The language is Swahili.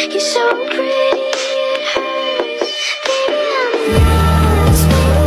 You're so pretty, it hurts. Baby, I'm yours, baby.